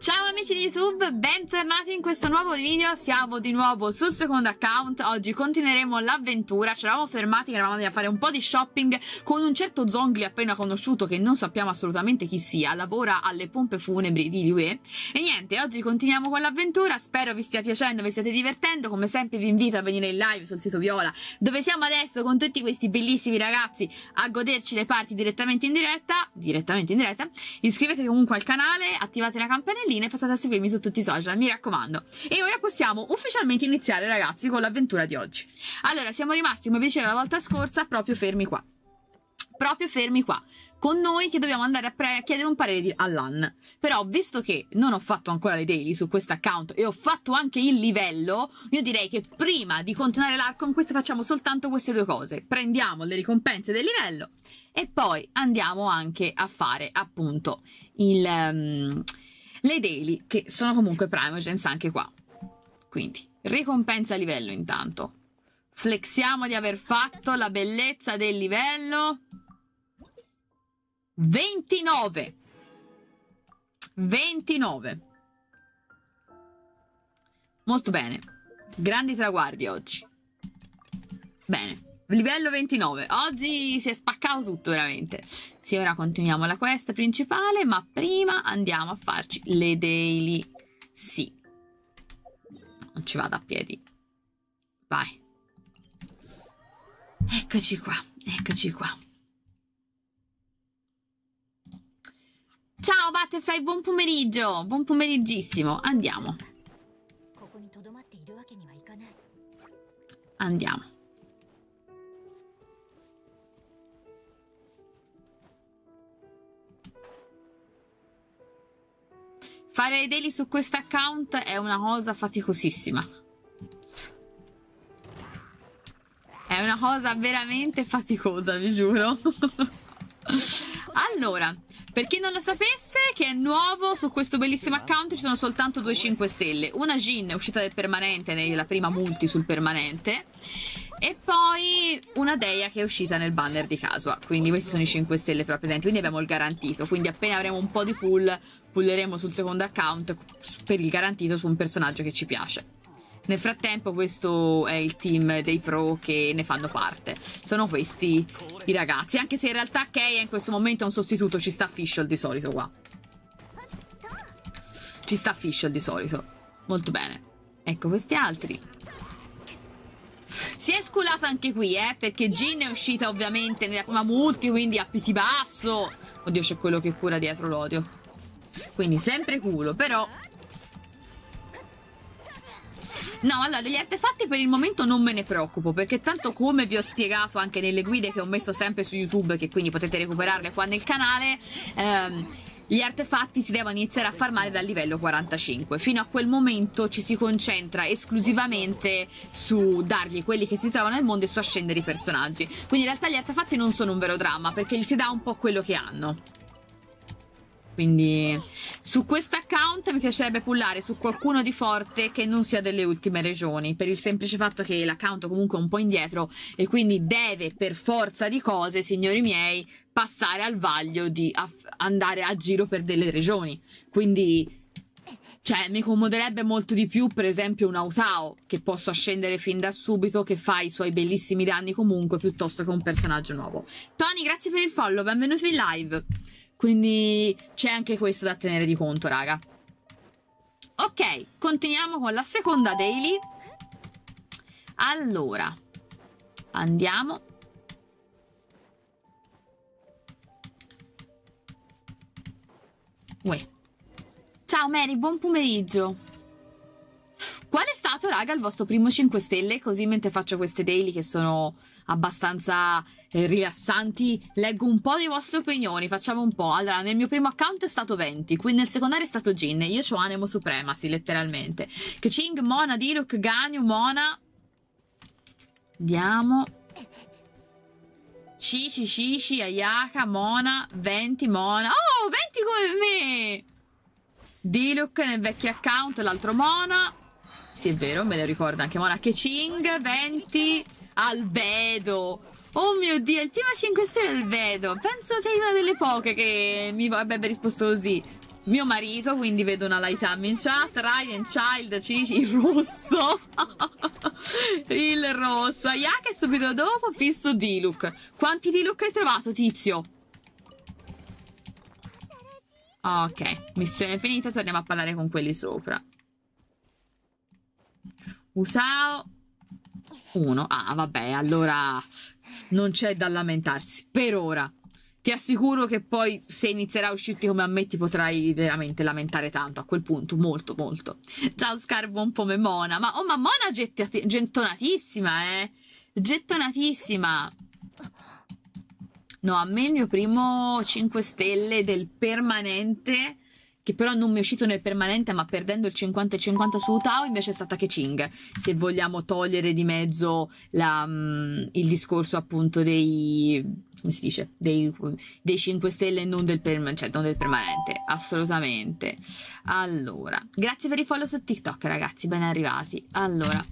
Ciao amici di YouTube, bentornati in questo nuovo video. Siamo di nuovo sul secondo account. Oggi continueremo l'avventura. Ci eravamo fermati che eravamo andati a fare un po' di shopping con un certo Zhongli appena conosciuto, che non sappiamo assolutamente chi sia. Lavora alle pompe funebri di Liyue. E niente, oggi continuiamo con l'avventura. Spero vi stia piacendo, vi stiate divertendo. Come sempre vi invito a venire in live sul sito Viola, dove siamo adesso con tutti questi bellissimi ragazzi a goderci le parti direttamente in diretta. Iscrivetevi comunque al canale, attivate la campanellina e passate a seguirmi su tutti i social, mi raccomando. E ora possiamo ufficialmente iniziare, ragazzi, con l'avventura di oggi. Allora, siamo rimasti, come vi dicevo la volta scorsa, proprio fermi qua, con noi che dobbiamo andare a chiedere un parere all'An. Però, visto che non ho fatto ancora le daily su questo account e ho fatto anche il livello, io direi che prima di continuare l'arco con queste facciamo soltanto queste due cose. Prendiamo le ricompense del livello e poi andiamo anche a fare, appunto, le daily, che sono comunque Primogems anche qua. Quindi, ricompensa livello intanto. Flexiamo di aver fatto la bellezza del livello. 29. Molto bene. Grandi traguardi oggi. Bene. Livello 29. Oggi si è spaccato tutto veramente. Sì, ora continuiamo la quest principale, ma prima andiamo a farci le daily. Sì. Non ci vado a piedi. Vai. Eccoci qua. Ciao Butterfly, buon pomeriggio. Buon pomeriggissimo. Andiamo. Fare i daily su questo account è una cosa faticosissima. È una cosa veramente faticosa, vi giuro. Allora, per chi non lo sapesse, che è nuovo su questo bellissimo account, ci sono soltanto 2 5 stelle. Una Jin è uscita del permanente, nella prima multi sul permanente, e poi una Deia che è uscita nel banner di Kasua. Quindi questi sono i 5 stelle però presenti, quindi abbiamo il garantito. Quindi appena avremo un po' di pull, pulleremo sul secondo account per il garantito su un personaggio che ci piace. Nel frattempo questo è il team dei pro che ne fanno parte. Sono questi i ragazzi, anche se in realtà Keia in questo momento è un sostituto. Ci sta Fischl di solito qua. Ci sta Fischl di solito. Molto bene. Ecco questi altri. Si è sculata anche qui, perché Jin è uscita ovviamente nella prima multi, quindi a PT basso. Oddio, c'è quello che cura dietro, l'odio. Quindi sempre culo, però... No, allora, degli artefatti per il momento non me ne preoccupo, perché tanto, come vi ho spiegato anche nelle guide che ho messo sempre su YouTube, che quindi potete recuperarle qua nel canale, gli artefatti si devono iniziare a farmare dal livello 45. Fino a quel momento ci si concentra esclusivamente su dargli quelli che si trovano nel mondo e su ascendere i personaggi. Quindi in realtà gli artefatti non sono un vero dramma, perché gli si dà un po' quello che hanno. Quindi su questo account mi piacerebbe pullare su qualcuno di forte che non sia delle ultime regioni, per il semplice fatto che l'account comunque è un po' indietro e quindi deve per forza di cose, signori miei, passare al vaglio di andare a giro per delle regioni. Quindi, cioè, mi comoderebbe molto di più per esempio un Autao, che posso ascendere fin da subito, che fa i suoi bellissimi danni comunque, piuttosto che un personaggio nuovo. Tony, grazie per il follow, benvenuto in live. Quindi c'è anche questo da tenere di conto, raga. Ok, continuiamo con la seconda daily. Allora, andiamo. Uè. Ciao Mary, buon pomeriggio. Qual è stato, raga, il vostro primo 5 stelle? Così mentre faccio queste daily che sono abbastanza rilassanti, leggo un po' le vostre opinioni, facciamo un po'. Allora, nel mio primo account è stato 20, qui nel secondario è stato Jin, io c'ho Anemo Supremacy, letteralmente. Keqing, Mona, Diluc, Ganyu, Mona. Andiamo. Cici, Ayaka, Mona, 20, Mona. Oh, 20 come me! Diluc nel vecchio account, l'altro Mona. Sì, è vero, me lo ricordo anche Mona. Keqing, 20, Albedo. Oh mio Dio, il primo 5 stelle Albedo. Penso sei una delle poche che mi avrebbe risposto così. mio marito, quindi vedo una light up in chat. Raiden, Child, Cici, il rosso. Il rosso. Yaka subito dopo, fisso Diluc. Quanti Diluc hai trovato, tizio? Ok, missione finita, torniamo a parlare con quelli sopra. Usao 1. Ah, vabbè, allora non c'è da lamentarsi per ora. Ti assicuro che poi se inizierà a uscirti come a me ti potrai veramente lamentare tanto a quel punto, molto molto. Ciao Scar, buon pomeriggio Mona. Ma Mona gettonatissima, gettonatissima. No, a me il mio primo 5 stelle del permanente, che però non mi è uscito nel permanente, ma perdendo il 50 e 50 su Utao, invece è stata Keqing, se vogliamo togliere di mezzo il discorso appunto dei, come si dice, dei 5 stelle e non del permanente, assolutamente. Allora, grazie per i follow su TikTok, ragazzi, ben arrivati. Allora,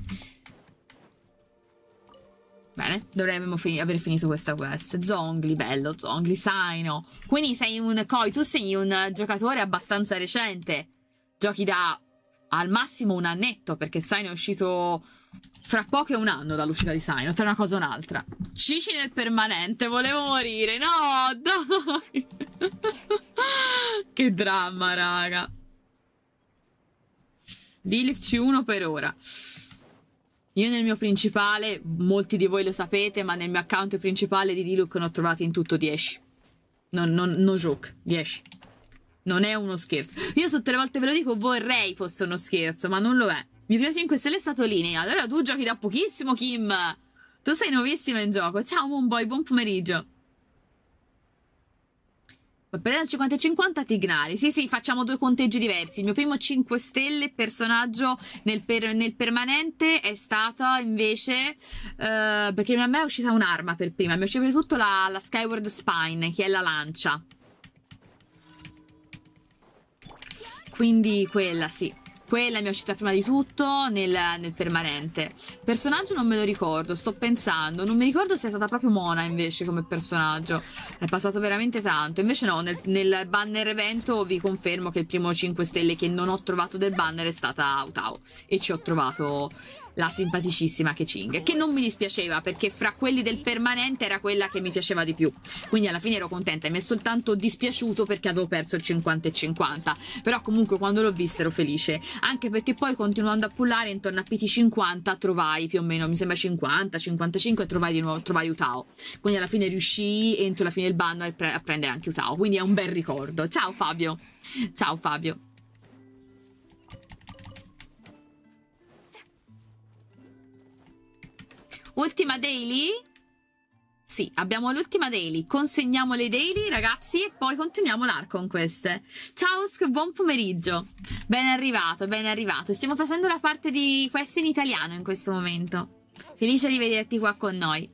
bene, dovremmo aver finito questa quest. Zhongli, bello, Zhongli, Saino. Quindi sei un Koi, tu sei un giocatore abbastanza recente. Giochi da al massimo un annetto, perché Saino è uscito fra poco e un anno dall'uscita di Saino, tra una cosa e un'altra. Cici nel permanente, volevo morire. No, dai. Che dramma, raga. Diluc C1 per ora. Io nel mio principale, molti di voi lo sapete, ma nel mio account principale di Diluc ne ho trovati in tutto 10. No joke, 10. Non è uno scherzo. Io tutte le volte ve lo dico, vorrei fosse uno scherzo, ma non lo è. Il mio primo 5 stelle è stato Linea. Allora tu giochi da pochissimo, Kim. Tu sei nuovissima in gioco. Ciao Moonboy, buon pomeriggio. Per il 50 e 50 Tignari. Sì, facciamo 2 conteggi diversi. Il mio primo 5 stelle personaggio nel permanente è stata invece perché a me è uscita un'arma per prima. Mi è uscita tutto la Skyward Spine, che è la lancia. Quindi quella, sì. Quella mi è uscita prima di tutto nel permanente. Personaggio non me lo ricordo, sto pensando. Non mi ricordo se è stata proprio Mona invece come personaggio. È passato veramente tanto. Invece no, nel banner evento vi confermo che il primo 5 stelle che non ho trovato del banner è stata Utao. E ci ho trovato la simpaticissima Keqing, che non mi dispiaceva perché fra quelli del permanente era quella che mi piaceva di più, quindi alla fine ero contenta. Mi è soltanto dispiaciuto perché avevo perso il 50 e 50, però comunque quando l'ho vista ero felice, anche perché poi continuando a pullare intorno a PT50 trovai più o meno, mi sembra 50, 55 e trovai di nuovo, trovai Utao, quindi alla fine riuscii entro la fine del banno a prendere anche Utao, quindi è un bel ricordo. Ciao Fabio, ciao Fabio. Ultima daily? Sì, abbiamo l'ultima daily. Consegniamo le daily, ragazzi, e poi continuiamo l'arco con queste. Ciao, buon pomeriggio. Ben arrivato, ben arrivato. Stiamo facendo la parte di queste in italiano in questo momento. Felice di vederti qua con noi.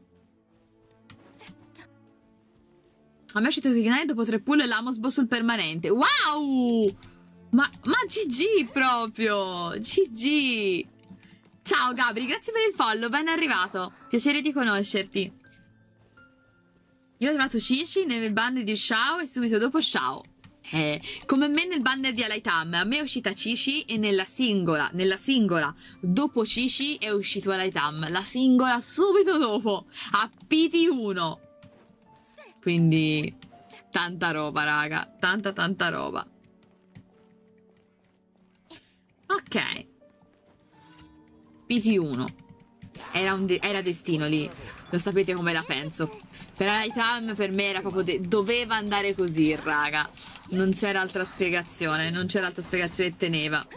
A me è uscito il dopo 3 pull e l'Amosbo sul permanente. Wow! Ma GG proprio! GG! Ciao Gabri, grazie per il follow, ben arrivato. Piacere di conoscerti. Io ho trovato Cici nel banner di Xiao e subito dopo Xiao. Come me nel banner di Alaitam, a me è uscita Cici e nella singola dopo Cici è uscito Alaitam. La singola subito dopo, a PT1. Quindi, tanta roba, raga. Tanta roba. Ok. PT1 era destino lì, lo sapete come la penso. Per Alaitam per me era proprio doveva andare così, raga. Non c'era altra spiegazione, che teneva.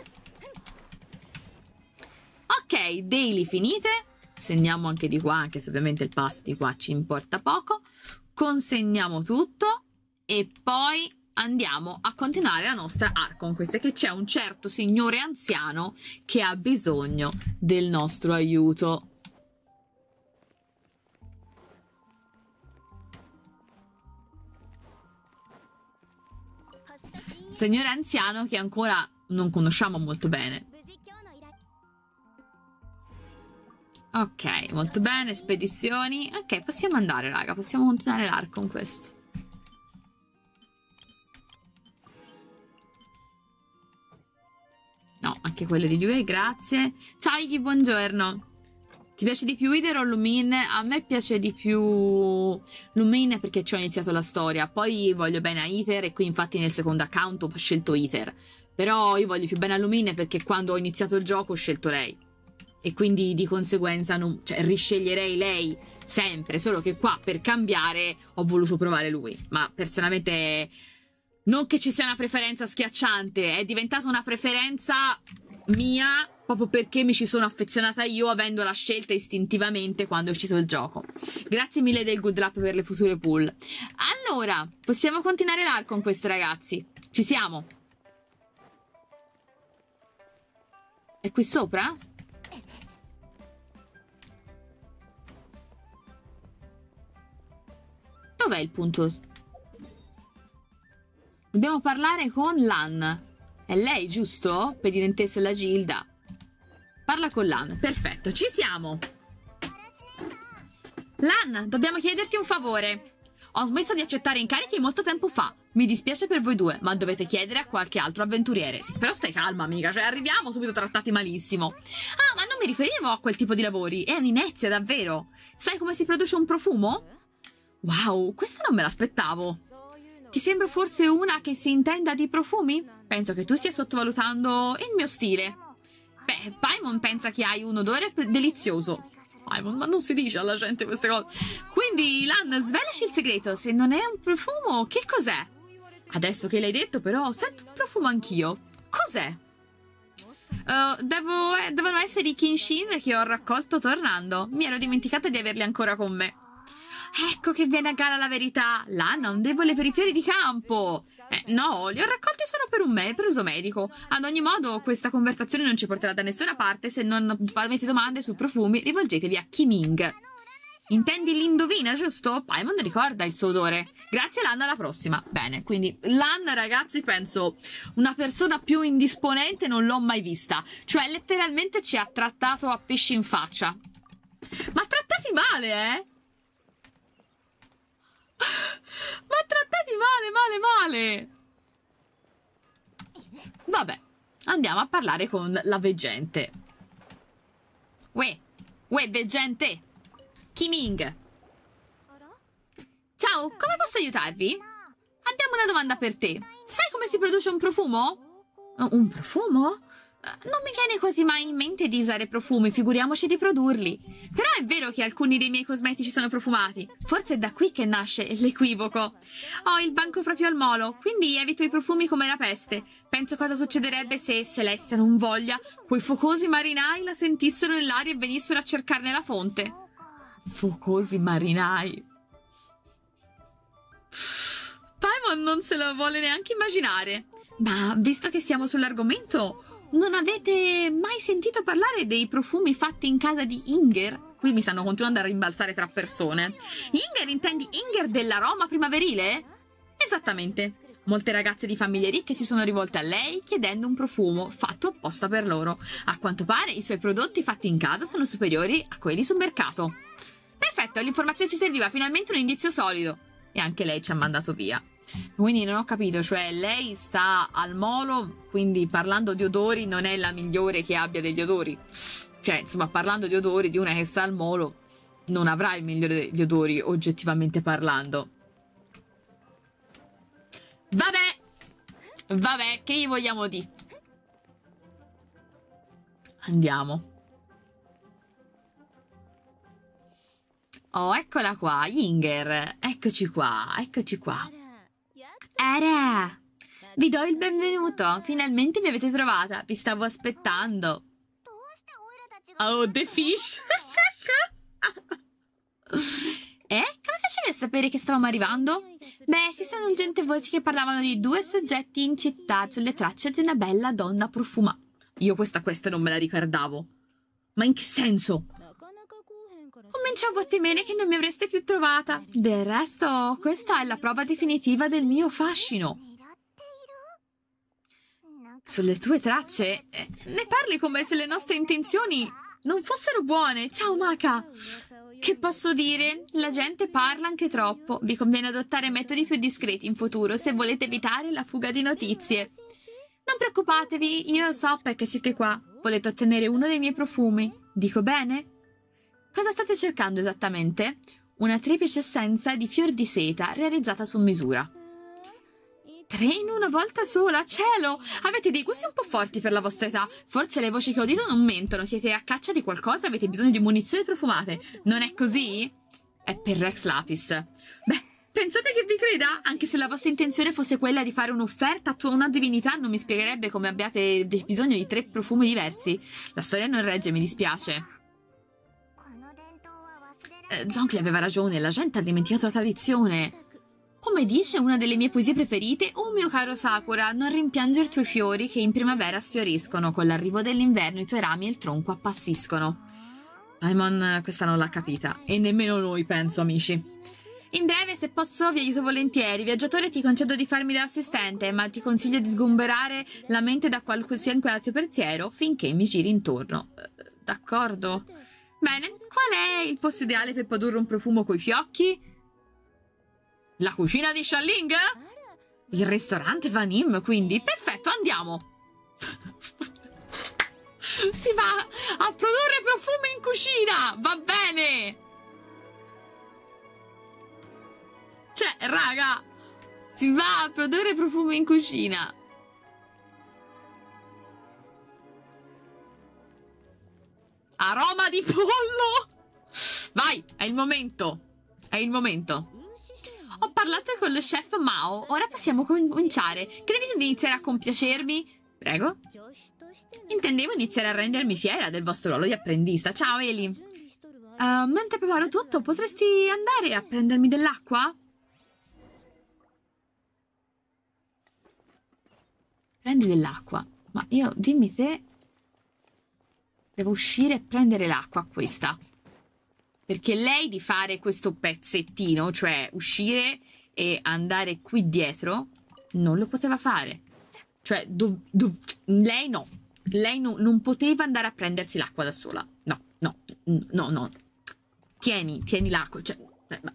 Ok, daily finite. Segniamo anche di qua, anche se ovviamente il pass di qua ci importa poco. Consegniamo tutto e poi andiamo a continuare la nostra Archon Quest, che c'è un certo signore anziano che ha bisogno del nostro aiuto. Signore anziano che ancora non conosciamo molto bene. Ok, molto bene, spedizioni. Ok, possiamo andare, raga, possiamo continuare l'Archon Quest. anche quelle di lui, grazie. Ciao Iggy, buongiorno. Ti piace di più Iter o Lumine? A me piace di più Lumine perché ci ho iniziato la storia. Poi voglio bene a Iter e qui infatti nel secondo account ho scelto Iter. Però io voglio più bene a Lumine perché quando ho iniziato il gioco ho scelto lei. E quindi di conseguenza cioè, risceglierei lei sempre. Solo che qua per cambiare ho voluto provare lui. Ma personalmente non che ci sia una preferenza schiacciante. È diventata una preferenza mia proprio perché mi ci sono affezionata io avendo la scelta istintivamente quando è uscito il gioco. Grazie mille del good luck per le future pool. Allora, possiamo continuare l'arco con questi ragazzi. Ci siamo. È qui sopra? Dov'è il punto? Dobbiamo parlare con Lan. È lei, giusto? Pedinentessa della Gilda. Parla con Lan. Perfetto, ci siamo. Lan, dobbiamo chiederti un favore. Ho smesso di accettare incarichi molto tempo fa. Mi dispiace per voi due, ma dovete chiedere a qualche altro avventuriere. Sì, però stai calma, amica. Cioè, arriviamo subito trattati malissimo. Ah, ma non mi riferivo a quel tipo di lavori. È un'inezia, davvero. Sai come si produce un profumo? Wow, questa non me l'aspettavo. Ti sembro forse una che si intenda di profumi? Penso che tu stia sottovalutando il mio stile. Beh, Paimon pensa che hai un odore delizioso. Paimon, ma non si dice alla gente queste cose. Quindi, Lan, svelaci il segreto. Se non è un profumo, che cos'è? Adesso che l'hai detto, però, sento un profumo anch'io. Cos'è? Devono essere i Kinshin che ho raccolto tornando. Mi ero dimenticata di averli ancora con me. Ecco che viene a galla la verità. Lan ha un debole per i fiori di campo. No, li ho raccolti solo per per uso medico. Ad ogni modo, questa conversazione non ci porterà da nessuna parte. Se non avete domande su profumi, rivolgetevi a Kiming. Intendi l'indovina, giusto? Paimon ricorda il suo odore. Grazie Lan, alla prossima. Bene, quindi Lan, ragazzi, penso una persona più indisponente non l'ho mai vista. Cioè, letteralmente ci ha trattato a pesci in faccia. Ma trattati male, eh? Ma trattati male. Vabbè, andiamo a parlare con la veggente. Uè, veggente. Kiming. Ciao, come posso aiutarvi? Abbiamo una domanda per te. Sai come si produce un profumo? Un profumo? Non mi viene quasi mai in mente di usare profumi, figuriamoci di produrli. Però è vero che alcuni dei miei cosmetici sono profumati. Forse è da qui che nasce l'equivoco. Ho il banco proprio al molo, quindi evito i profumi come la peste. Penso cosa succederebbe se Celeste non voglia, quei focosi marinai la sentissero nell'aria e venissero a cercarne la fonte. Focosi marinai. Paimon non se lo vuole neanche immaginare. Ma visto che siamo sull'argomento, non avete mai sentito parlare dei profumi fatti in casa di Inger? Qui mi stanno continuando a rimbalzare tra persone. Inger, intendi Inger dell'aroma primaverile? Esattamente. Molte ragazze di famiglie ricche si sono rivolte a lei chiedendo un profumo fatto apposta per loro. A quanto pare i suoi prodotti fatti in casa sono superiori a quelli sul mercato. Perfetto, l'informazione ci serviva, finalmente un indizio solido. E anche lei ci ha mandato via. Quindi non ho capito, cioè lei sta al molo, quindi parlando di odori non è la migliore che abbia degli odori. Cioè, insomma, parlando di odori di una che sta al molo non avrà il migliore degli odori, oggettivamente parlando. Vabbè, che gli vogliamo dire? Andiamo. Oh, eccola qua, Inger. Eccoci qua. Ara, vi do il benvenuto. Finalmente mi avete trovata. Vi stavo aspettando. Oh, the fish. Come facevi a sapere che stavamo arrivando? Beh, si sono giunte voci che parlavano di due soggetti in città sulle tracce di una bella donna profumata. Io questa non me la ricordavo. Ma in che senso? Cominciavo a temere che non mi avreste più trovata. Del resto, questa è la prova definitiva del mio fascino. Sulle tue tracce? Ne parli come se le nostre intenzioni non fossero buone. Ciao, Maka. Che posso dire? La gente parla anche troppo. Vi conviene adottare metodi più discreti in futuro se volete evitare la fuga di notizie. Non preoccupatevi, io so perché siete qua. Volete ottenere uno dei miei profumi. Dico bene? Cosa state cercando esattamente? Una triplice essenza di fior di seta realizzata su misura. 3 in una volta sola, cielo! Avete dei gusti un po' forti per la vostra età. Forse le voci che ho udito non mentono. Siete a caccia di qualcosa e avete bisogno di munizioni profumate. Non è così? È per Rex Lapis. Beh, pensate che vi creda? Anche se la vostra intenzione fosse quella di fare un'offerta a una divinità, non mi spiegherebbe come abbiate bisogno di 3 profumi diversi. La storia non regge, mi dispiace. Zhongli aveva ragione, la gente ha dimenticato la tradizione. Come dice una delle mie poesie preferite, oh mio caro Sakura, non rimpiangere i tuoi fiori che in primavera sfioriscono, con l'arrivo dell'inverno i tuoi rami e il tronco appassiscono. Paimon questa non l'ha capita, e nemmeno noi, penso, amici. In breve, se posso, vi aiuto volentieri. Viaggiatore, ti concedo di farmi da assistente, ma ti consiglio di sgomberare la mente da qualsiasi pensiero finché mi giri intorno. D'accordo. Bene, qual è il posto ideale per produrre un profumo coi fiocchi? La cucina di Xialing? Il ristorante Vanim, quindi? Perfetto, andiamo! Si va a produrre profumi in cucina! Va bene! Cioè, raga, si va a produrre profumi in cucina! Aroma di pollo! Vai, è il momento! È il momento! Ho parlato con lo chef Mao, ora possiamo cominciare. Credete di iniziare a compiacermi? Prego? Intendevo iniziare a rendermi fiera del vostro ruolo di apprendista. Ciao, Eli. Mentre preparo tutto, potresti andare a prendermi dell'acqua? Prendi dell'acqua. Ma io, dimmi te... Devo uscire e prendere l'acqua a questa. Perché lei di fare questo pezzettino, cioè uscire e andare qui dietro, non lo poteva fare. Cioè, lei no. Lei non poteva andare a prendersi l'acqua da sola. No, no, no, no. Tieni l'acqua. Cioè, ma...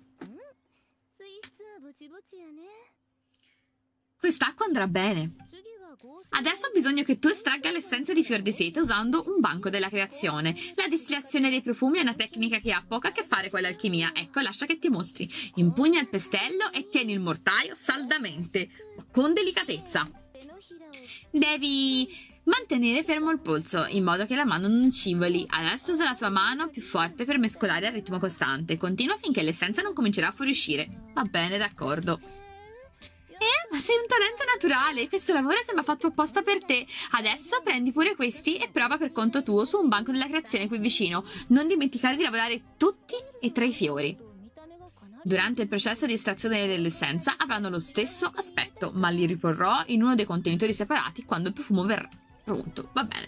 Quest'acqua andrà bene. Adesso ho bisogno che tu estragga l'essenza di fior di seta usando un banco della creazione. La distillazione dei profumi è una tecnica che ha poco a che fare con l'alchimia. Ecco, lascia che ti mostri. Impugna il pestello e tieni il mortaio saldamente, ma con delicatezza. Devi mantenere fermo il polso, in modo che la mano non scivoli. Adesso usa la tua mano più forte per mescolare a ritmo costante. Continua finché l'essenza non comincerà a fuoriuscire. Va bene, d'accordo. Ma sei un talento naturale, questo lavoro sembra fatto apposta per te. Adesso prendi pure questi e prova per conto tuo su un banco della creazione qui vicino. Non dimenticare di lavorare tutti e 3 i fiori. Durante il processo di estrazione dell'essenza avranno lo stesso aspetto, ma li riporrò in uno dei contenitori separati quando il profumo verrà pronto. Va bene.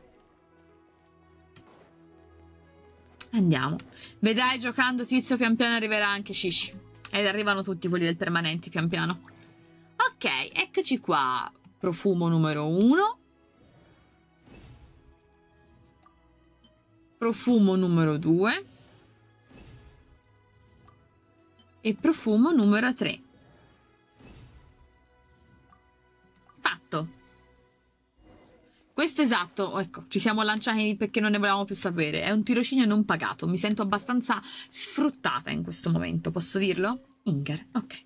Andiamo. Vedrai, giocando tizio, pian piano arriverà anche Shishi. Ed arrivano tutti quelli del permanente pian piano. Ok, eccoci qua. Profumo numero 1. Profumo numero 2. E profumo numero 3. Fatto. Questo esatto, ecco, ci siamo lanciati perché non ne volevamo più sapere. È un tirocinio non pagato. Mi sento abbastanza sfruttata in questo momento, posso dirlo? Inger, ok.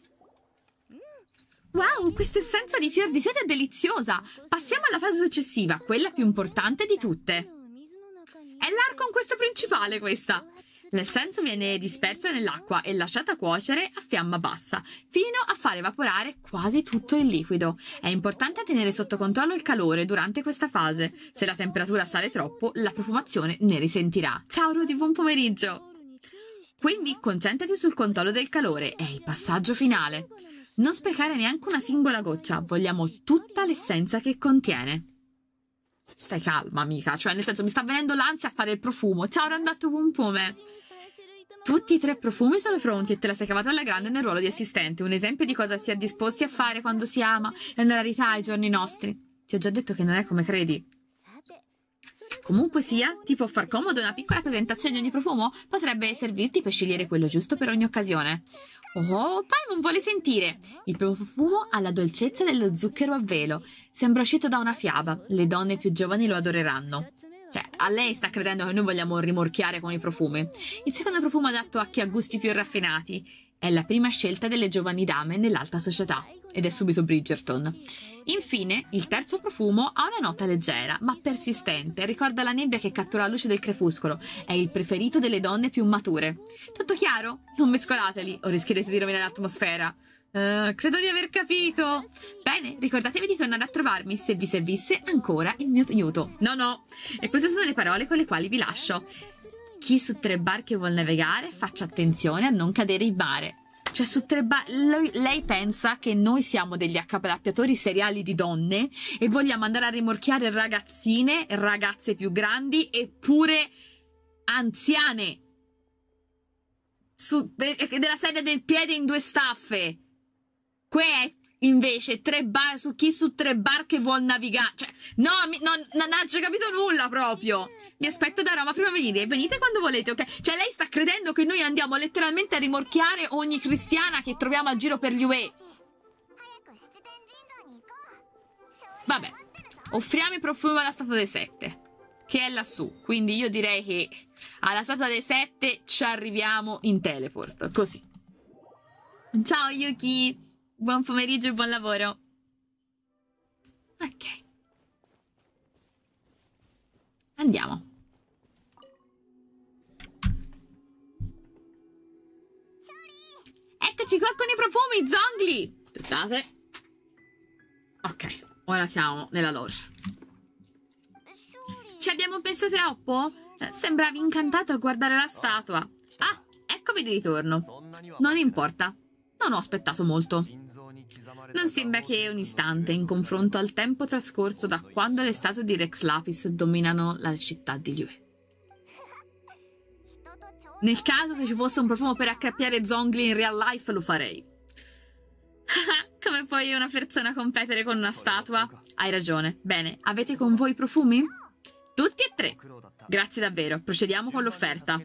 Wow, questa essenza di fior di seta è deliziosa! Passiamo alla fase successiva, quella più importante di tutte. È l'arco questo principale, questa! L'essenza viene dispersa nell'acqua e lasciata cuocere a fiamma bassa, fino a far evaporare quasi tutto il liquido. È importante tenere sotto controllo il calore durante questa fase. Se la temperatura sale troppo, la profumazione ne risentirà. Ciao Rudy, buon pomeriggio! Quindi concentrati sul controllo del calore, è il passaggio finale. Non sprecare neanche una singola goccia, vogliamo tutta l'essenza che contiene. Stai calma, amica, cioè nel senso mi sta venendo l'ansia a fare il profumo. Ciao Randato Pompume. Tutti i 3 profumi sono pronti e te la sei cavata alla grande nel ruolo di assistente. Un esempio di cosa si è disposti a fare quando si ama. È una rarità ai giorni nostri. Ti ho già detto che non è come credi. Comunque sia, ti può far comodo una piccola presentazione di ogni profumo? Potrebbe servirti per scegliere quello giusto per ogni occasione. Oh, poi non vuole sentire. Il primo profumo ha la dolcezza dello zucchero a velo. Sembra uscito da una fiaba. Le donne più giovani lo adoreranno. Cioè, a lei sta credendo che noi vogliamo rimorchiare con i profumi. Il secondo profumo adatto a chi ha gusti più raffinati. È la prima scelta delle giovani dame nell'alta società. Ed è subito Bridgerton. Infine, il terzo profumo ha una nota leggera, ma persistente. Ricorda la nebbia che cattura la luce del crepuscolo. È il preferito delle donne più mature. Tutto chiaro? Non mescolateli, o rischierete di rovinare l'atmosfera. Credo di aver capito. Bene, ricordatevi di tornare a trovarmi se vi servisse ancora il mio aiuto. No. E queste sono le parole con le quali vi lascio. Chi su 3 barche vuol navigare, faccia attenzione a non cadere in mare. Cioè, su 3 lei pensa che noi siamo degli accaparratori seriali di donne e vogliamo andare a rimorchiare ragazzine, ragazze più grandi e pure anziane. Della sedia del piede in 2 staffe. È invece su chi su 3 barche vuol navigare. Cioè, no, non ha già capito nulla proprio. Mi aspetto da Roma prima di venire. Venite quando volete, ok? Cioè, lei sta credendo che noi andiamo letteralmente a rimorchiare ogni cristiana che troviamo a giro per gli UE. Vabbè, offriamo i profumi alla Statua dei 7, che è lassù. Quindi io direi che alla Statua dei 7 ci arriviamo in teleport, così. Ciao Yuki, buon pomeriggio e buon lavoro. Ok, andiamo. Eccoci qua con i profumi, Zhongli. Aspettate. Ok, ora siamo nella lore. Ci abbiamo messo troppo? Sembravi incantato a guardare la statua. Ah, eccomi di ritorno. Non importa, non ho aspettato molto. Non sembra che un istante in confronto al tempo trascorso da quando le statue di Rex Lapis dominano la città di Liyue. Nel caso, se ci fosse un profumo per accappiare Zhongli in real life, lo farei. Come puoi una persona competere con una statua? Hai ragione. Bene, avete con voi i profumi? Tutti e 3. Grazie davvero. Procediamo con l'offerta.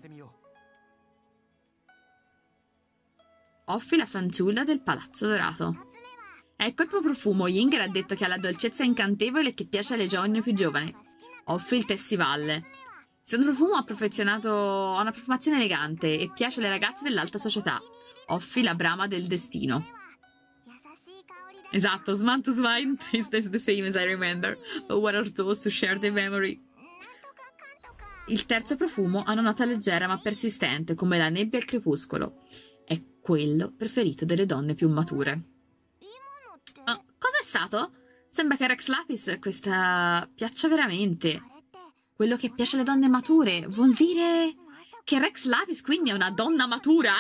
Offi la fanciulla del Palazzo Dorato. Ecco il tuo profumo. Yinger ha detto che ha la dolcezza incantevole e che piace alle giovani più giovani. Offi il Tessivalle. Se un profumo ha una profumazione elegante e piace alle ragazze dell'alta società. Offi la Brama del Destino. Esatto, Smantus Wine tastes the same as I remember, but what are those to share the memory? Il terzo profumo ha una nota leggera ma persistente, come la nebbia al crepuscolo. È quello preferito delle donne più mature. Oh, cos'è stato? Sembra che a Rex Lapis questa piaccia veramente. Quello che piace alle donne mature vuol dire che Rex Lapis quindi è una donna matura?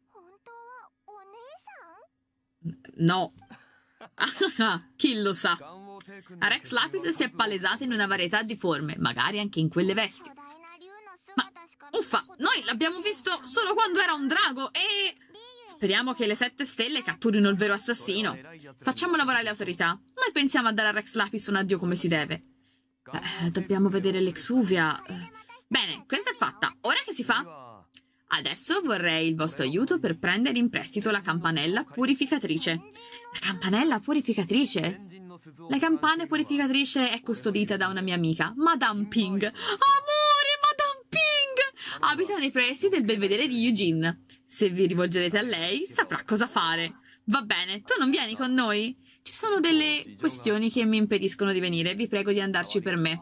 No. Chi lo sa? A Rex Lapis si è palesata in una varietà di forme, magari anche in quelle vesti. Ma, uffa, noi l'abbiamo visto solo quando era un drago e... Speriamo che le 7 stelle catturino il vero assassino. Facciamo lavorare le autorità. Noi pensiamo a dare a Rex Lapis un addio come si deve. Dobbiamo vedere l'Exuvia. Bene, questa è fatta. Ora che si fa? Adesso vorrei il vostro aiuto per prendere in prestito la campanella purificatrice. La campanella purificatrice? La campana purificatrice è custodita da una mia amica, Madame Ping. Amore, Madame Ping! Abita nei pressi del belvedere di Eugene. Se vi rivolgerete a lei, saprà cosa fare. Va bene, tu non vieni con noi? Ci sono delle questioni che mi impediscono di venire. Vi prego di andarci per me.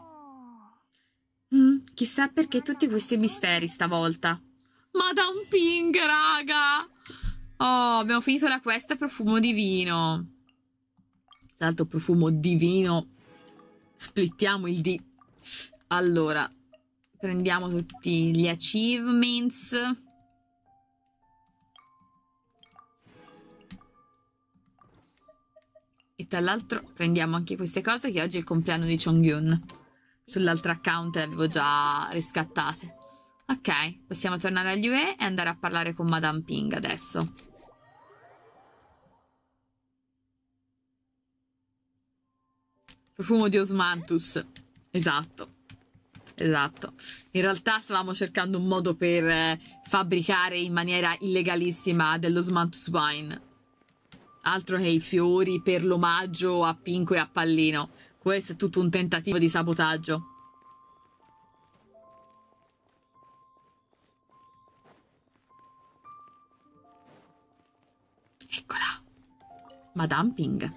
Chissà perché tutti questi misteri stavolta. Madame Ping, raga! Oh, abbiamo finito la quest profumo divino. Tra l'altro profumo divino. Splittiamo il D. Allora, prendiamo tutti gli achievements. E tra l'altro prendiamo anche queste cose che oggi è il compleanno di Chongyun. Sull'altro account le avevo già riscattate. Ok, possiamo tornare agli UE e andare a parlare con Madame Ping adesso. Profumo di Osmanthus. Esatto. Esatto. In realtà stavamo cercando un modo per fabbricare in maniera illegalissima dello Smantus Wine. Altro che i fiori per l'omaggio a Pinco e a Pallino. Questo è tutto un tentativo di sabotaggio. Eccola. Madame Ping.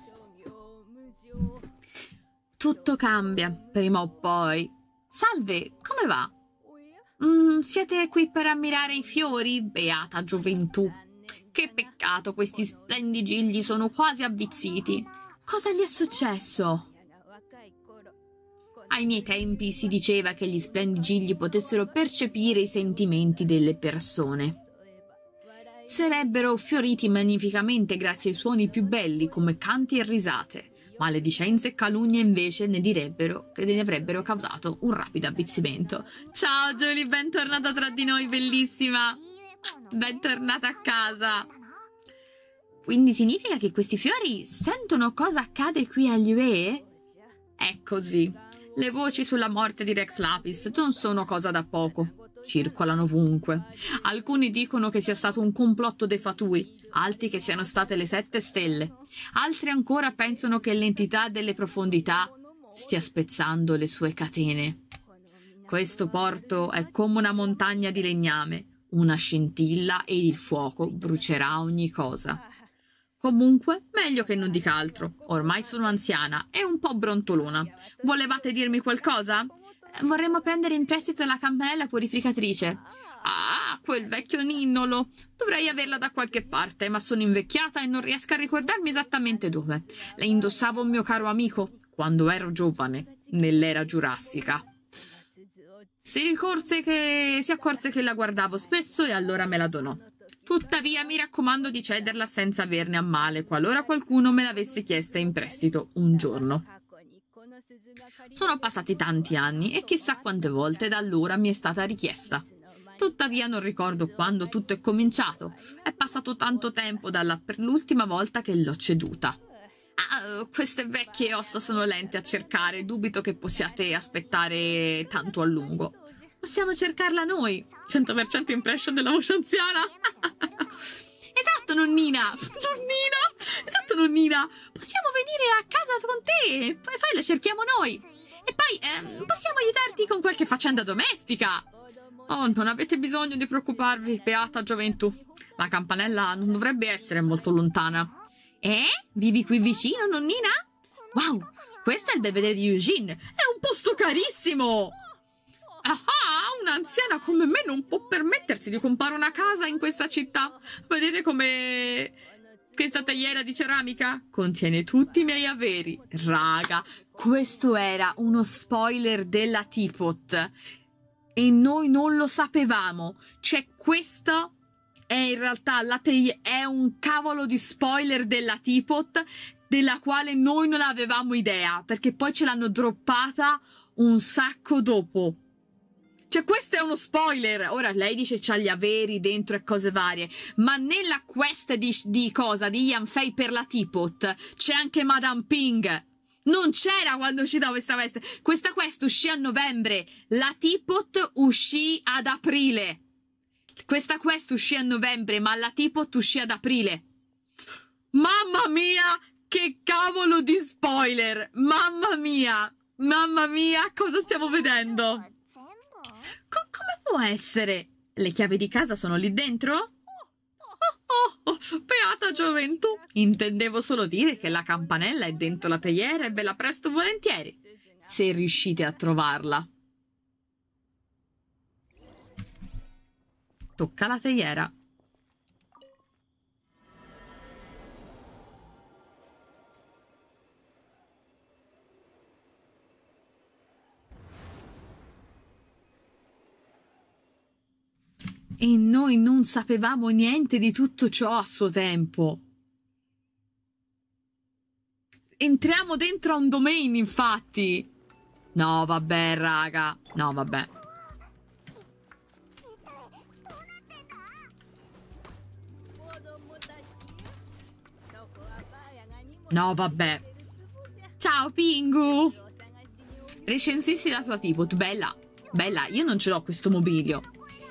Tutto cambia, prima o poi. Salve, come va? Siete qui per ammirare i fiori? Beata gioventù. Che peccato, questi splendidi gigli sono quasi avvizziti. Cosa gli è successo? Ai miei tempi si diceva che gli splendidi gigli potessero percepire i sentimenti delle persone. Sarebbero fioriti magnificamente grazie ai suoni più belli come canti e risate. Maledicenze e calunnie invece ne direbbero che ne avrebbero causato un rapido avvizzimento. Ciao Julie, bentornata tra di noi, bellissima! Bentornata a casa! Quindi significa che questi fiori sentono cosa accade qui agli UE? È così. Le voci sulla morte di Rex Lapis non sono cosa da poco. Circolano ovunque. Alcuni dicono che sia stato un complotto dei fatui, altri che siano state le 7 stelle. Altri ancora pensano che l'entità delle profondità stia spezzando le sue catene. Questo porto è come una montagna di legname, una scintilla e il fuoco brucerà ogni cosa. Comunque, meglio che non dica altro. Ormai sono anziana e un po' brontolona. Volevate dirmi qualcosa? Vorremmo prendere in prestito la campanella purificatrice. Ah, quel vecchio ninnolo. Dovrei averla da qualche parte, ma sono invecchiata e non riesco a ricordarmi esattamente dove. La indossavo un mio caro amico quando ero giovane, nell'era giurassica. Si accorse che la guardavo spesso e allora me la donò. Tuttavia mi raccomando di cederla senza averne a male qualora qualcuno me l'avesse chiesta in prestito un giorno. Sono passati tanti anni e chissà quante volte da allora mi è stata richiesta. Tuttavia non ricordo quando tutto è cominciato. È passato tanto tempo dall'ultima volta che l'ho ceduta. Queste vecchie ossa sono lente a cercare. Dubito che possiate aspettare tanto a lungo. Possiamo cercarla noi. 100% impression della voce anziana. Esatto, nonnina. Nonnina. Esatto, nonnina. Possiamo venire a casa con te. Poi la cerchiamo noi. E poi possiamo aiutarti con qualche faccenda domestica. Oh, non avete bisogno di preoccuparvi, beata gioventù. La campanella non dovrebbe essere molto lontana. Vivi qui vicino, nonnina? Wow, questo è il belvedere di Eugene. È un posto carissimo. Un'anziana come me non può permettersi di comprare una casa in questa città. Vedete come questa teiera di ceramica contiene tutti i miei averi. Raga, questo era uno spoiler della Teapot e noi non lo sapevamo. Cioè, questo è in realtà è un cavolo di spoiler della Teapot della quale noi non avevamo idea, perché poi ce l'hanno droppata un sacco dopo. Cioè, questo è uno spoiler. Ora, lei dice c'ha gli averi dentro e cose varie, ma nella quest di Ian Fei per la Teapot c'è anche Madame Ping. Non c'era quando è uscita questa quest. Questa quest uscì a novembre. La Teapot uscì ad aprile. Questa quest uscì a novembre, ma la Teapot uscì ad aprile. Mamma mia, che cavolo di spoiler! Mamma mia! Mamma mia, cosa stiamo vedendo? Come può essere? Le chiavi di casa sono lì dentro? Beata gioventù! Intendevo solo dire che la campanella è dentro la teiera e ve la presto volentieri, se riuscite a trovarla. Tocca la teiera. E noi non sapevamo niente di tutto ciò a suo tempo. Entriamo dentro a un domain, infatti. No, vabbè, raga. No, vabbè. No, vabbè. Ciao, Pingu. Recensissi la tua Teapot, bella. Bella, io non ce l'ho questo mobilio.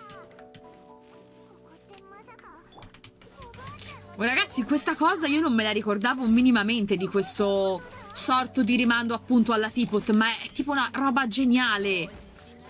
Oh, ragazzi, questa cosa io non me la ricordavo minimamente, di questo sorto di rimando appunto alla teapot, ma è tipo una roba geniale.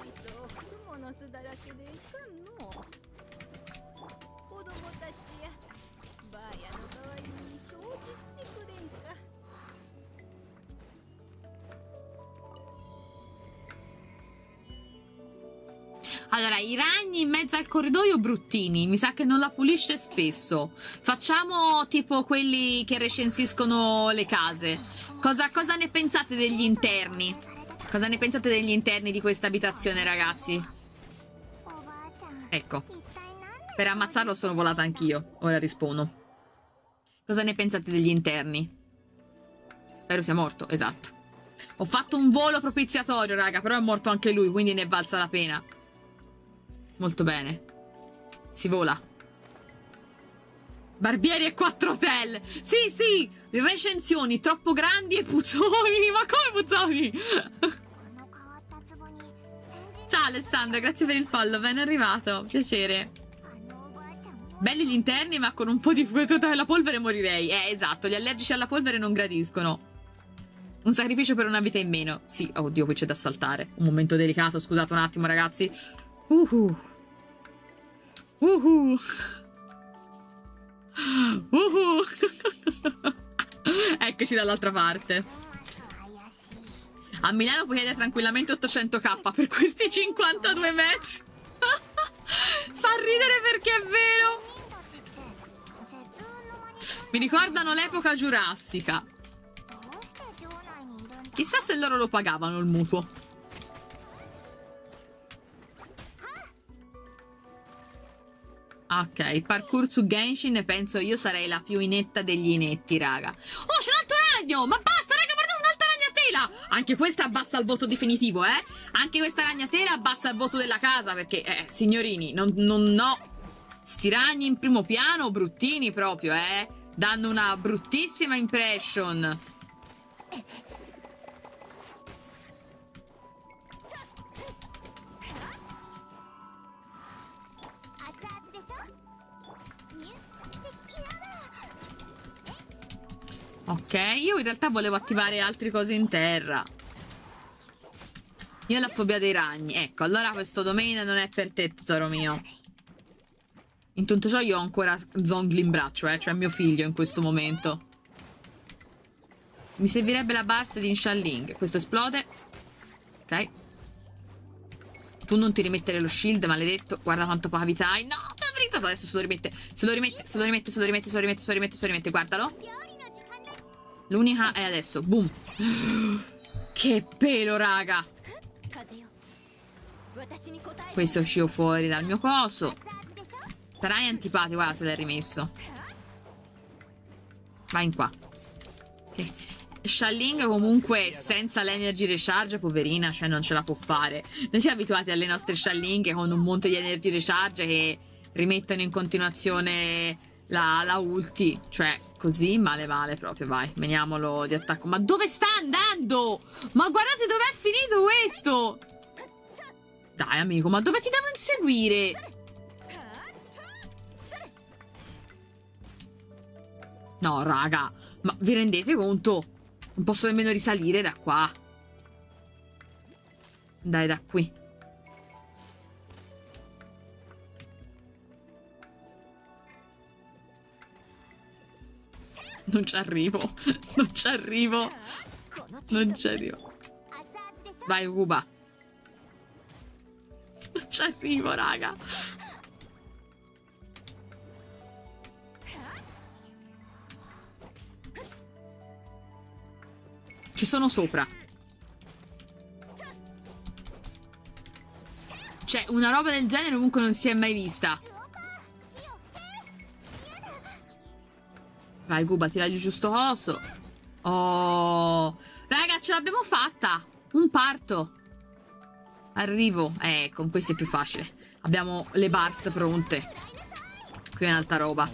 Allora, i ragni in mezzo al corridoio bruttini, mi sa che non la pulisce spesso. Facciamo tipo quelli che recensiscono le case. Cosa ne pensate degli interni? Cosa ne pensate degli interni di questa abitazione, ragazzi? Ecco, per ammazzarlo sono volata anch'io. Ora rispono. Cosa ne pensate degli interni? Spero sia morto, esatto. Ho fatto un volo propiziatorio, raga, però è morto anche lui, quindi ne è valsa la pena. Molto bene. Si vola. Barbieri e 4 hotel. Sì, sì. Recensioni troppo grandi e puzzoni. Ma come puzzoni? Ciao Alessandra, grazie per il follow. Ben arrivato. Piacere. Belli gli interni, ma con un po' di fuoco alla polvere morirei. Esatto. Gli allergici alla polvere non gradiscono. Un sacrificio per una vita in meno. Sì, oddio, qui c'è da saltare. Un momento delicato, scusate un attimo, ragazzi. Eccoci dall'altra parte. A Milano puoi chiedere tranquillamente 800k per questi 52 metri. Fa ridere perché è vero. Mi ricordano l'epoca giurassica. Chissà se loro lo pagavano il mutuo. Ok, parkour su Genshin, penso io sarei la più inetta degli inetti, raga. Oh, c'è un altro ragno! Ma basta, raga, guardate un'altra ragnatela! Anche questa abbassa il voto definitivo, eh? Anche questa ragnatela abbassa il voto della casa, perché, signorini, no. Sti ragni in primo piano, bruttini proprio, danno una bruttissima impression. Ok, io in realtà volevo attivare altre cose in terra. Io ho la fobia dei ragni. Ecco, allora questo domain non è per te, tesoro mio. In tutto ciò io ho ancora Zhongli in braccio, cioè mio figlio in questo momento. Mi servirebbe la burst di Inshalling. Questo esplode. Ok. Tu non ti rimettere lo shield, maledetto. Guarda quanto poca vita hai. No, te l'ho brindato. Adesso se lo rimette. Se lo rimette. Guardalo. L'unica è adesso. Boom. Che pelo, raga. Questo è uscito fuori dal mio coso. Sarai antipatico. Guarda se l'hai rimesso. Vai in qua. Ok. Shalling comunque senza l'energy recharge, poverina, cioè non ce la può fare. Noi siamo abituati alle nostre Shalling con un monte di energy recharge che rimettono in continuazione la ulti. Cioè così male proprio. Vai, veniamolo di attacco. Ma dove sta andando? Ma guardate dov'è finito questo. Dai amico, ma dove ti devo inseguire? No raga, ma vi rendete conto? Non posso nemmeno risalire da qua. Dai, da qui. Non ci arrivo. Non ci arrivo. Non ci arrivo. Vai, Uba. Non ci arrivo, raga. Ci sono sopra. Cioè, una roba del genere comunque non si è mai vista. Vai, Guba, tira giù sto coso. Oh. Raga, ce l'abbiamo fatta. Un parto. Arrivo. Con questo è più facile. Abbiamo le burst pronte. Qui è un'altra roba.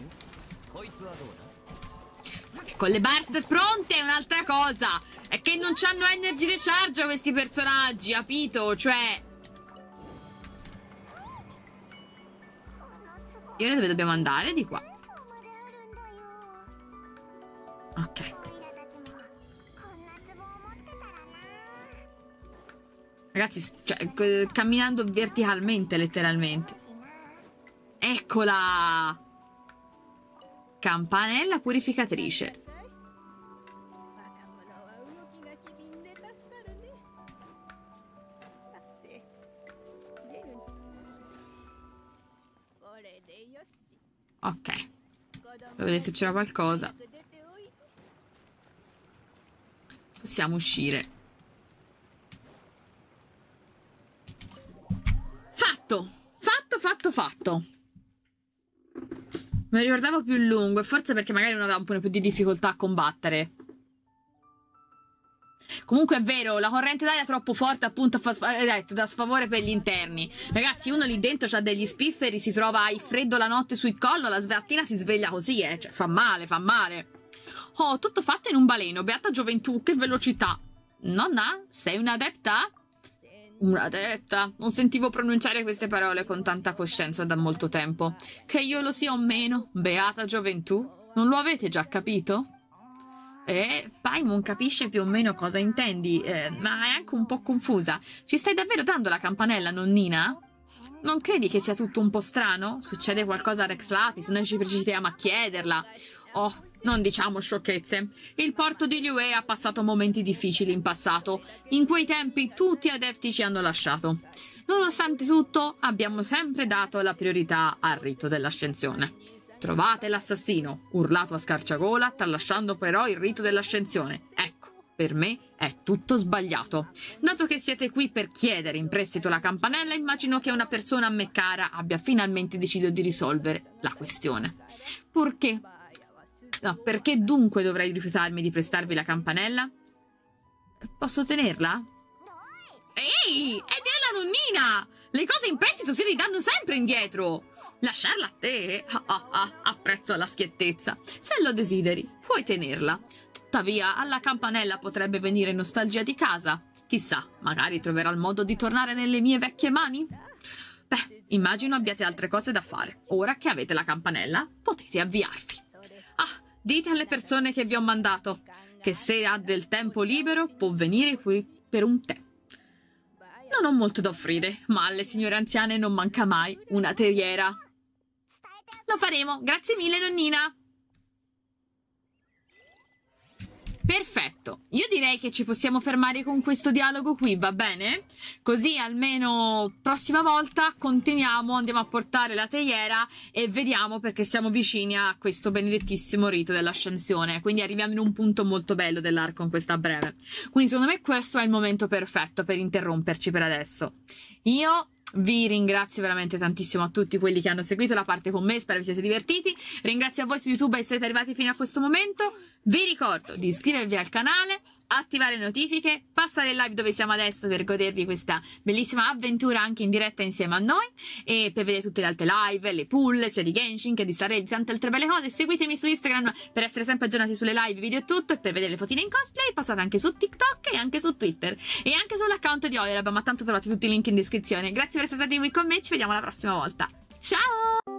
Con le burst pronte è un'altra cosa. È che non c'hanno energy recharge questi personaggi, capito? Cioè, E ora dove dobbiamo andare? Di qua. Ok. Ragazzi, cioè, camminando verticalmente, letteralmente. Eccola! Campanella purificatrice. Ok. Per vedere se c'era qualcosa. Possiamo uscire. Fatto! Fatto! Me lo ricordavo più lungo e forse perché magari uno aveva un po' più di difficoltà a combattere. Comunque è vero, la corrente d'aria è troppo forte, appunto, da sfavore per gli interni. Ragazzi, uno lì dentro c'ha degli spifferi, si trova il freddo la notte sul collo, la mattina si sveglia così, Cioè, fa male. Oh, tutto fatto in un baleno, beata gioventù, che velocità. Nonna, sei un'adepta? Un'adepta? Non sentivo pronunciare queste parole con tanta coscienza da molto tempo. Che io lo sia o meno, beata gioventù? Non lo avete già capito? Paimon capisce più o meno cosa intendi, ma è anche un po' confusa. Ci stai davvero dando la campanella, nonnina? Non credi che sia tutto un po' strano? Succede qualcosa a Rex Lapis, noi ci precipitiamo a chiederla. Oh, non diciamo sciocchezze. Il porto di Liyue ha passato momenti difficili in passato. In quei tempi tutti gli adepti ci hanno lasciato. Nonostante tutto, abbiamo sempre dato la priorità al rito dell'ascensione. Trovate l'assassino, urlato a scarciagola, tralasciando però il rito dell'ascensione. Ecco, per me è tutto sbagliato. Dato che siete qui per chiedere in prestito la campanella, immagino che una persona a me cara abbia finalmente deciso di risolvere la questione. Perché? No, perché dunque dovrei rifiutarmi di prestarvi la campanella? Posso tenerla? Ehi, ed è la nonnina! Le cose in prestito si ridanno sempre indietro! Lasciarla a te? Apprezzo la schiettezza. Se lo desideri, puoi tenerla. Tuttavia, alla campanella potrebbe venire nostalgia di casa. Chissà, magari troverà il modo di tornare nelle mie vecchie mani? Beh, immagino abbiate altre cose da fare. Ora che avete la campanella, potete avviarvi. Ah, dite alle persone che vi ho mandato che se ha del tempo libero può venire qui per un tè. Non ho molto da offrire, ma alle signore anziane non manca mai una terriera. Lo faremo, grazie mille, nonnina. Perfetto, io direi che ci possiamo fermare con questo dialogo qui, va bene? Così almeno prossima volta continuiamo, andiamo a portare la teiera e vediamo, perché siamo vicini a questo benedettissimo rito dell'ascensione, quindi arriviamo in un punto molto bello dell'arco in questa breve. Quindi secondo me questo è il momento perfetto per interromperci per adesso. Io vi ringrazio veramente tantissimo a tutti quelli che hanno seguito la parte con me, spero vi siate divertiti. Ringrazio a voi su YouTube e siete arrivati fino a questo momento. Vi ricordo di iscrivervi al canale, attivare le notifiche, passare il live dove siamo adesso per godervi questa bellissima avventura anche in diretta insieme a noi e per vedere tutte le altre live, le pull, sia di Genshin che di Starre e di tante altre belle cose. Seguitemi su Instagram per essere sempre aggiornati sulle live, video e tutto, e per vedere le fotine in cosplay. Passate anche su TikTok e anche su Twitter e anche sull'account di Oilab, ma tanto trovate tutti i link in descrizione. Grazie per essere stati qui con me, ci vediamo la prossima volta. Ciao!